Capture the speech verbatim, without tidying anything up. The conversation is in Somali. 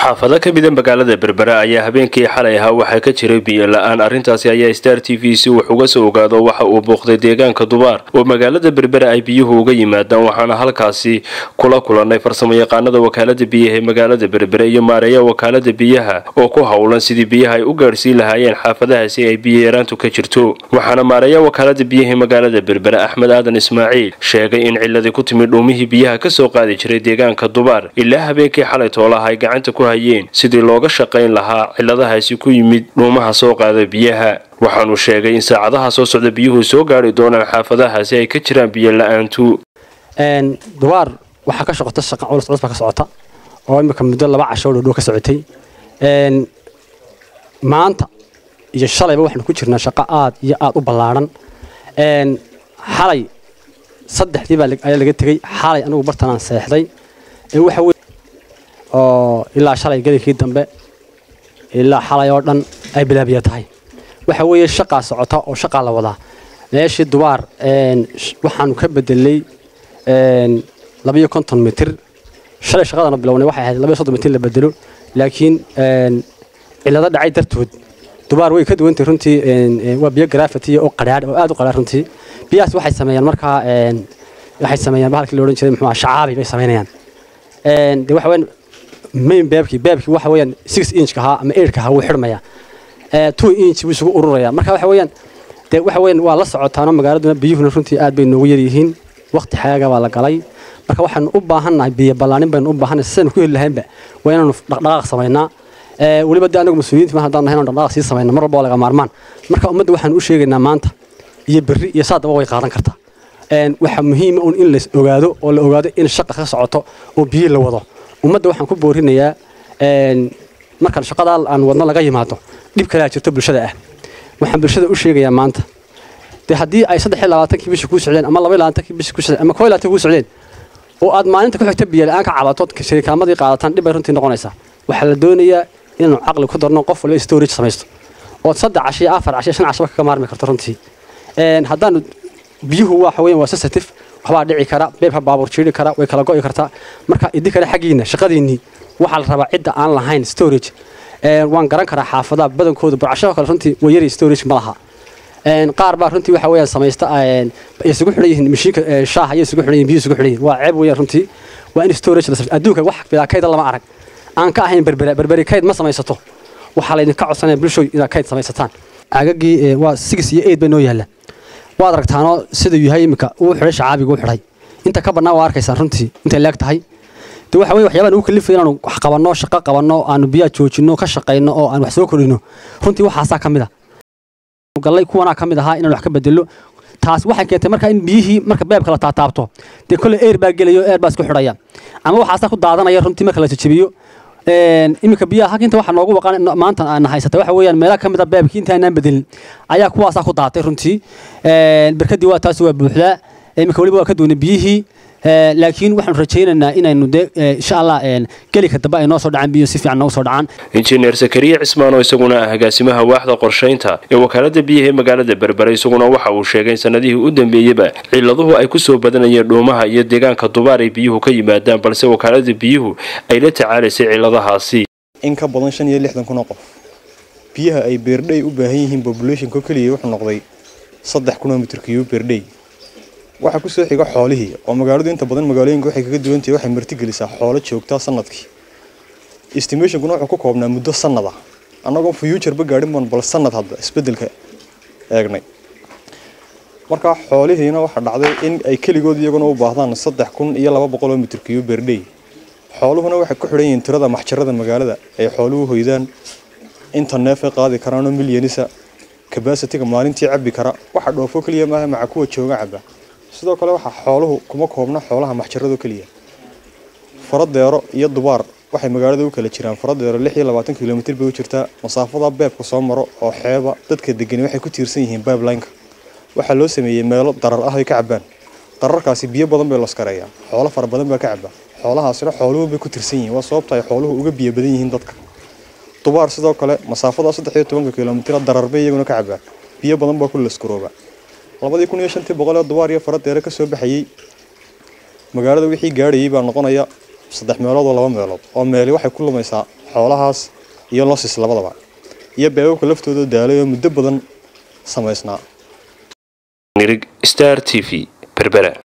xaafado ka mid ah magaalada Berbera ayaa habeenkii xalay ahaa waxa ka jiray biyo la'aan arintaasi ayaa Star T V si wax uga soo ogaado waxa uu booqday deegaanka Dubaar oo magaalada Berbera ay biyuhu uga yimaadaan waxaana halkaasi kula kulanay farsamo yaqaanada wakaalada biyaha ee magaalada Berbera iyo maareeya wakaalada biyaha oo ku hawlan sidii biyaha ay u gaarsiin lahaayeen xaafadahaasi ay biyo yaraantu ka jirto waxaana maareeya wakaalada biyaha ee magaalada Berbera Axmed Aadan Ismaaciil sheegay in cilladii ku timid dhuumihii biyaha ka soo qaadi jiray deegaanka Dubaar ilaa habeenkii xalay toolaha ay gacanta ku hayeen sidii looga shaqayn lahaa ciladahaasi ku yimid dhuumaha soo qaada biyaha waxaanu sheegay in saacadaha soo socda biyuhu soo gaari doonaan xaafadahaasi ay ka jiraan biyo la'aantu een Dubaar waxa ka shaqota shaqo culus culus ka socota oo imika muddo laba casho dhow ka socotay een maanta iyo shalayba waxaan ku jirnaa shaqo aad iyo aad u ballaaran een xalay saddexdii baa ayaa laga tagay xalay anigu bartaan seexday ee waxa oo ilaa shalay galkii dambe ilaa xalay oo dhan ay bilaabiya tahay waxa weeye shaqa socota oo shaqa la wada meeshii Dubaar een waxaan ka bedelay een laba iyo konton mitir shalay shaqadana bilownay waxay ahayd laba iyo soddon mitir la bedelo laakiin een cilada dhacay dartood Dubaar way ka duwantay runtii een waa biyo graffiti oo qaraar oo aad u qaraar runtii biyaas waxay sameeyaan markaa een waxay sameeyaan bahalkii la oran jiray muxuu shacaabi bay sameeyaan een de waxa weyn main baabki baabki waxa weeyaan six inch ka ama eight ka wuu xirmaya ee two inch wuu isugu ururaya marka waxa weeyaan de waxa weeyaan waa la socotaano magaaladuna biyuhuna runtii aad bay noogu yar yihiin waqti xayaga waa la galay marka waxaan u baahanahay biyo balaanin baan u baahanahay sidaan ku heli lahaynba waa inaanu dhaqdhaqaaq sameeynaa ee waliba anagu mas'uuliyiinta ma hadaan nahayn dhaqdhaqaaq sii sameeyna mar walba laga maarmaan marka ummadda waxaan u sheegaynaa maanta iyo berri iyo saadaba way qaadan kartaa een waxa muhiim ah in la ogaado oo la ogaado in shaqo ka socoto oo biyo la wado ummadda waxaan ku boorinayaa een marka shaqada aan wadno laga yimaado dib kala jirto bulshada ah waxaan bulshada u sheegayaa maanta de hadii ay saddex iyo labaatan bishi ku socdeen ama laba iyo labaatan bishi ku socdeen ama koob iyo labaatan ku socdeen oo aad maalinta ku xigta biyo la'aan ka cabato shirkaamadii qaadatan dib ay runtii noqonaysaa waxa la doonayaa inuu aqli ku darno qof waliba storage samaysto oo saddex cashiyo afar cashiyo shan cashiyo ka maarmi karto runtii een hadaan biyuhu waxa weeyaan waa sensitive waxba dhici kara beebka baabuur jiiri kara way kala go'i kartaa marka idin kale xaqiina shaqadiini waxa la rabaa cid aan lahayn storage ee waan garan karaa xaafadaha badankooda burcasho kale runtii way yari storage ma laha een qaar baa runtii waxa weeyaan sameeysta een isugu xidhan mishiinka shaaha iyo isugu xidhan biyo isugu xidhan waa ceeb weeyaan runtii waa in storage la sameeyo adduunka wax bila kayd lama arag aan ka ahayn berbera berberi kayd ma samaysato waxa la idin ka codsanaya bulshooy ina kayd samaysataan aagagii waa six iyo eight bay noo yaala waad aragtaano sida yahay imika uu xiray shacaabigu xiray inta ka banaa waa arkaysan runtii inta leeg tahay de waxa weey waxyaabaan uu kalifay inaanu wax qabanno shaqo qabanno aanu biyo joojino ka shaqeyno oo aan wax soo korino runtii waxa kamid ah galay kuwana kamid aha inaan wax ka bedelo taas waxay keentay marka in biyihii marka beebka la taataabto de kale air baa gelayo air baa isku xidhaya ama waxa ku daadanaya runtii marka la jajabiyo een imika biyaha inta waxa noogu waqaan maanta aan haysata waxa weeyaan meelaha kamid ah beebkii inta aanan bedelin ayaa kuwaas ku daatay runtii een barkadii waa taas waa buuxda imika waliba waa ka doonay biyihii ee laakiin waxaan rajaynaynaa inaynu insha Allah een gali ka daba ay noo soo dhacaan biyo si fiican noo soo dhacaan injineer Zakariya Cismaan oo isaguna ah agaasimaha waaxda qorsheynta ee wakaalada biyaha ee magaalada Berbera isaguna waxa uu sheegay sanadihii u dambeeyayba ciladuhu ay ku soo badanayeen dhuumaha iyo deegaanka Dubaar ay biyuhu ka yimaadaan balse wakaalada biyuhu ay la tacaalaysay ciladahaasi in ka badan shan iyo lixdan kun oo qof biyaha ay beerdhay u baahan yihiin population ko kaliya wuxuu noqday saddex kilomitir cube per day waxa ku soo xiga xoolihii oo magaaladu inta badan magaalooyinka waxay kaga duwan tahay waxay marti gelisaa xoolo joogta sanadkii estimation kuna wuxuu ku koobnaa muddo sanad ah anagoo future ba gaadhin baan bal sanad hadda isbedelka eegnay marka xoolihiina waxa dhacday in ay kaligood iyaguna u baahdaan saddex kun iyo laba boqol mitir cube per day xooluhuna waxay ku xidhan yihiin tirada maxjarada magaalada ay xooluhu hoydaan inta neef ay qaadi karaan oo milyanisa capacity-ga maalintii cabbi kara waxa dhoofo kaliya maaha maca kuwa jooga cabba sidoo kale waxa xooluhu kuma koobna xoolaha maxjarada kaliya faradeero iyo Dubaar waxay magaalada u kala jiraan faradeero lix iyo labaatan kiiloomitir bay u jirtaa masaafada beebka soo maro oo xeeba dadka degan waxay ku tiirsan yihiin pipeline-ka waxa loo sameeyay meelo darar ah ay ka cabaan dararkaasi biyo badan bay la skareeyaan xoolo fara badan baa ka cabba xoolahaasina xooluhu bay ku tiirsan yihiin waa sababta ay xooluhu uga biyo badan yihiin dadka Dubaar sidoo kale masaafada saddex iyo toban kiiloomitir darar bay iyaguna ka cabaan biyo badan baa ku la skarooba labadii kun iyo shan boqol Dubaar iyo faradeero ka soo baxayay magaalada wixii gaarayay baa noqonaya saddex meelood oo laba meelood oo meeli waxay ku lumaysaa xoolahaas iyo losses labadaba iyo beebabka laftooda daalay oo muddo badan samaysnaa. Star T V Berbera.